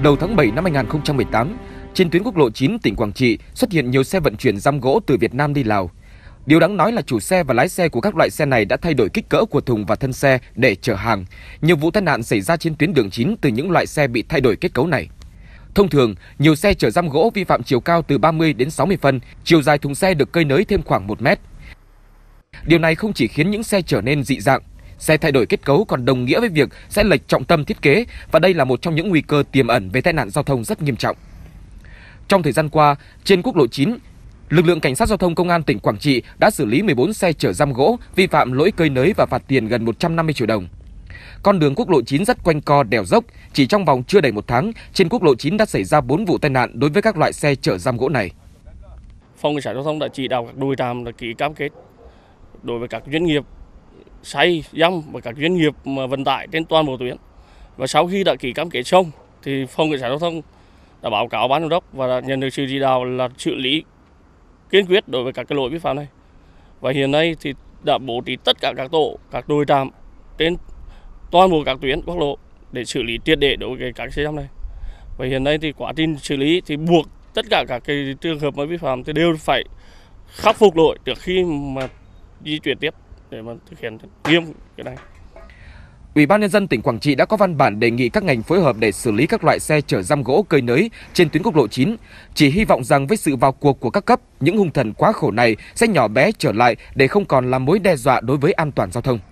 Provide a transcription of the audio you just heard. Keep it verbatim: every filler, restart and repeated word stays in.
đầu tháng bảy năm hai nghìn không trăm mười tám, trên tuyến quốc lộ chín tỉnh Quảng Trị xuất hiện nhiều xe vận chuyển răm gỗ từ Việt Nam đi Lào. Điều đáng nói là chủ xe và lái xe của các loại xe này đã thay đổi kích cỡ của thùng và thân xe để chở hàng. Nhiều vụ tai nạn xảy ra trên tuyến đường chín từ những loại xe bị thay đổi kết cấu này. Thông thường, nhiều xe chở răm gỗ vi phạm chiều cao từ ba mươi đến sáu mươi phân, chiều dài thùng xe được cơi nới thêm khoảng một mét. Điều này không chỉ khiến những xe trở nên dị dạng, xe thay đổi kết cấu còn đồng nghĩa với việc sẽ lệch trọng tâm thiết kế, và đây là một trong những nguy cơ tiềm ẩn về tai nạn giao thông rất nghiêm trọng. Trong thời gian qua, trên quốc lộ chín, lực lượng cảnh sát giao thông công an tỉnh Quảng Trị đã xử lý mười bốn xe chở răm gỗ vi phạm lỗi cơi nới và phạt tiền gần một trăm năm mươi triệu đồng. Con đường quốc lộ chín rất quanh co đèo dốc, chỉ trong vòng chưa đầy một tháng, trên quốc lộ chín đã xảy ra bốn vụ tai nạn đối với các loại xe chở răm gỗ này. Phòng cảnh sát giao thông đã chỉ đạo các đồi tràm là ký cam kết đối với các doanh nghiệp xay dăm và các doanh nghiệp vận tải trên toàn bộ tuyến. Và sau khi đã ký cam kết xong thì phòng cảnh sát giao thông đã báo cáo ban giám đốc và đã nhận được sự chỉ đạo là xử lý kiên quyết đối với các cái lỗi vi phạm này. Và hiện nay thì đã bố trí tất cả các tổ, các đồi tràm trên toàn bộ các tuyến quốc lộ để xử lý triệt để đối với các xe dăm này. Và hiện nay thì quá trình xử lý thì buộc tất cả các cái trường hợp mà vi phạm thì đều phải khắc phục lỗi trước khi mà di chuyển tiếp để mà thực hiện nghiêm cái này. Ủy ban nhân dân tỉnh Quảng Trị đã có văn bản đề nghị các ngành phối hợp để xử lý các loại xe chở răm gỗ cơi nới trên tuyến quốc lộ chín. Chỉ hy vọng rằng với sự vào cuộc của các cấp, những hung thần quá khổ này sẽ nhỏ bé trở lại để không còn là mối đe dọa đối với an toàn giao thông.